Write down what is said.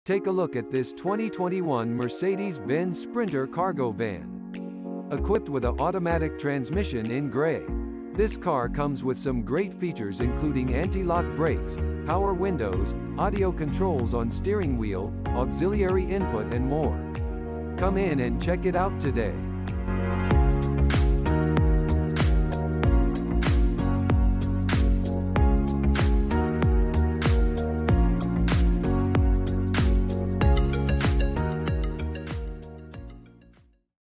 Take a look at this 2021 Mercedes-Benz Sprinter cargo van. Equipped with an automatic transmission in gray. This car comes with some great features including anti-lock brakes, power windows, audio controls on steering wheel, auxiliary input and more. Come in and check it out today.